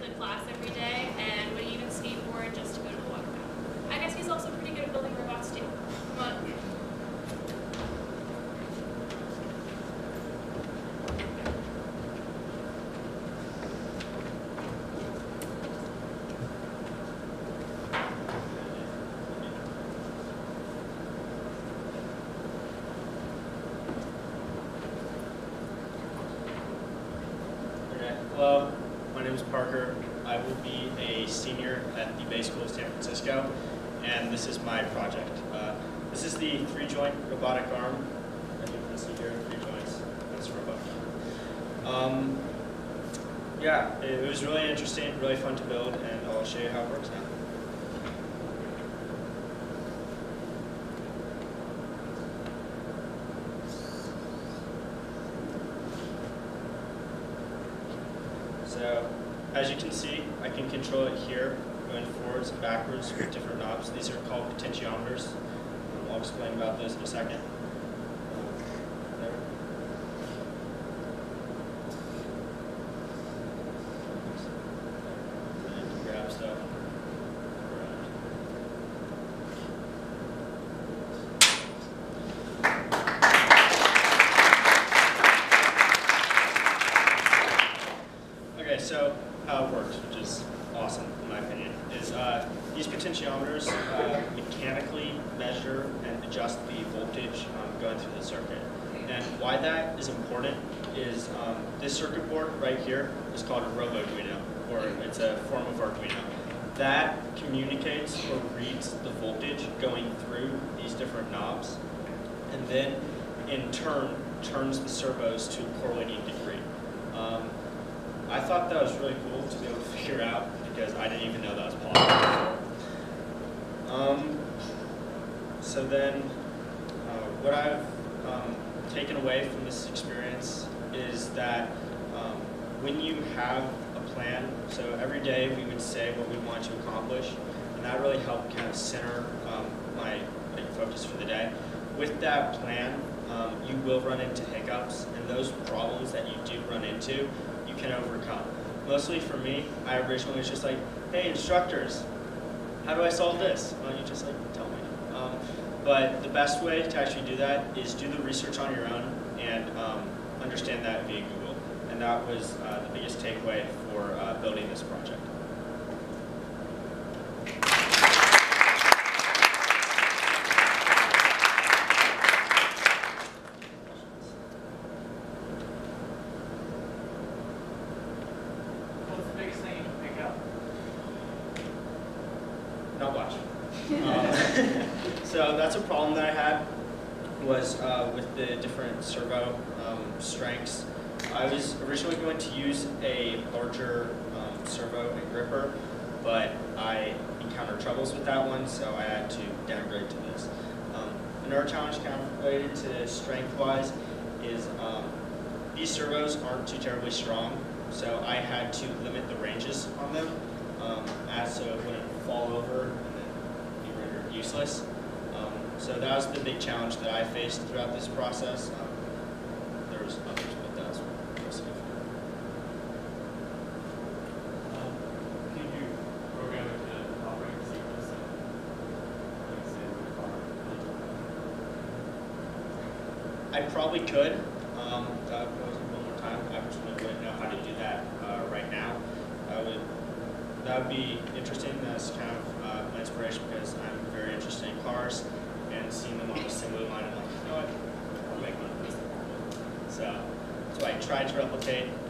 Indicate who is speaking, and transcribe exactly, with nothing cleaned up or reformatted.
Speaker 1: to class every day and would even skateboard just to go to the water fountain. I guess he's also pretty good at building robots too. Come on.
Speaker 2: Hello, my name is Parker. I will be a senior at the Bay School of San Francisco, and this is my project. Uh, this is the three-joint robotic arm. As you can see here, three joints. That's a robotic arm. Um, yeah, it was really interesting, really fun to build, and I'll show you how it works now. So, as you can see, I can control it here, going forwards and backwards with different knobs. These are called potentiometers. Um, I'll explain about those in a second. Um, there. And grab stuff. Okay, so how it works, which is awesome in my opinion, is uh, these potentiometers uh, mechanically measure and adjust the voltage um, going through the circuit. And why that is important is um, this circuit board right here is called a RoboArduino, or it's a form of Arduino. That communicates or reads the voltage going through these different knobs, and then in turn turns the servos to a correlating degree. Um, I thought that was really cool to be able to figure out because I didn't even know that was possible. Um, so then, uh, what I've um, taken away from this experience is that um, when you have a plan, so every day we would say what we want to accomplish, and that really helped kind of center um, my like, focus for the day. With that plan, um, you will run into hiccups, and those problems that you do run into, you can overcome. Mostly for me, I originally was just like, hey instructors, how do I solve this? Why don't you just like tell me? Um, but the best way to actually do that is do the research on your own and um, understand that via Google. And that was uh, the biggest takeaway for uh, building this project. Not much. um, so that's a problem that I had was uh, with the different servo um, strengths. I was originally going to use a larger um, servo and gripper, but I encountered troubles with that one, so I had to downgrade to this. Um, another challenge kind of related to strength-wise is um, these servos aren't too terribly strong, so I had to limit the ranges on them um, as so it wouldn't fall over and then be rendered useless. Um, so that was the big challenge that I faced throughout this process. Um, there was others, but that was most significant.
Speaker 3: Um, can you program it to operate the sequence and like, say the car?
Speaker 2: I probably could. Um, that was one more time. I just wouldn't know how to do that uh, right now. I would. That would be interesting. That's kind of uh, my inspiration because I'm very interested in cars and seeing them on the assembly line. I'm like, you know what? I'll make one of these. So that's why I tried to replicate.